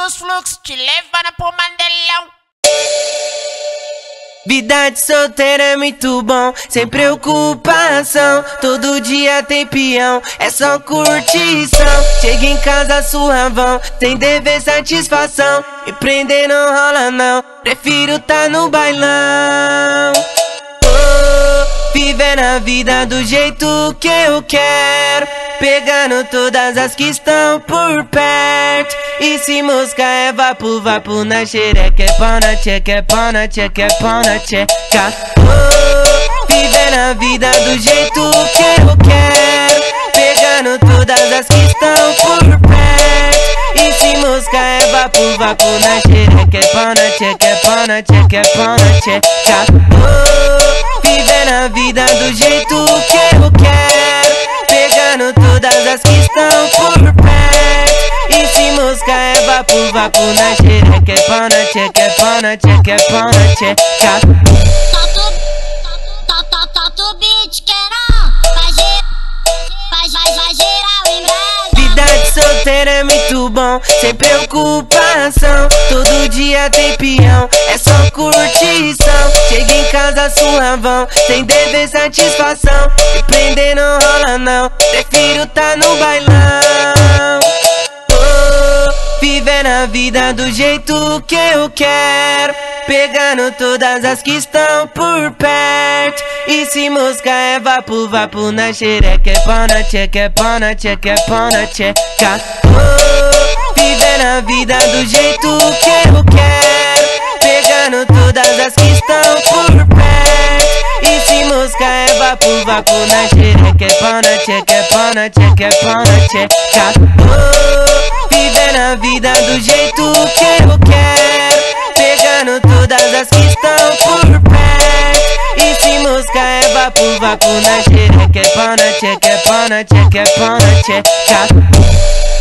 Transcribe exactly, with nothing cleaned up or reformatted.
dos fluxos, te levando pro Mandelão. Vida de solteiro é muito bom, sem preocupação. Todo dia tem peão, é só curtição. Chega em casa suavão, sem dever satisfação. Me prender não rola não, prefiro tá no bailão. Oh, vivendo a vida do jeito que eu quero, pegando todas as que estão por perto. E se mosca é vapo, vapo na xereca, é pau na tcheca, é pau na tcheca, é pau na tcheca. Oh, vivendo a vida do jeito que eu quero, pegando todas as que estão por perto. E se mosca é vapo, vapo na xereca, é pau na tcheca, é pau na tcheca, é pau na tcheca. Oh, vivendo a vida do jeito que eu quero, pegando todas as que estão por perto. E se mosca é vapo, vapo na xereca, é pau na tcheca, é pau na tcheca, é pau na tcheca. Solta o beat, querão, faz faz, faz, faz geral em brasa. Vida de solteiro é muito bom, sem preocupação. Todo dia tem peão, é só curtição. Chega em casa suavão, sem dever satisfação. Me prender não rola não, prefiro tá no bailão. Oh, vivendo a vida do jeito que eu quero, pegando todas as que estão por perto. E se mosca é vapo, vapo na xereca, é pau na tcheca, é pau na tcheca, é pau na tcheca. Oh, vivendo a vida do jeito que eu quero, pegando todas as que estão por perto. E se mosca é vapo, vapo na xereca, é pau na tcheca, é pau na tcheca, é pau na tcheca. Oh, vivendo a vida do jeito que eu quero, pegando todas as que estão por perto. E se mosca é vapo, vapo na xereca, é pau na tcheca, é pau na tcheca, é pau na tcheca.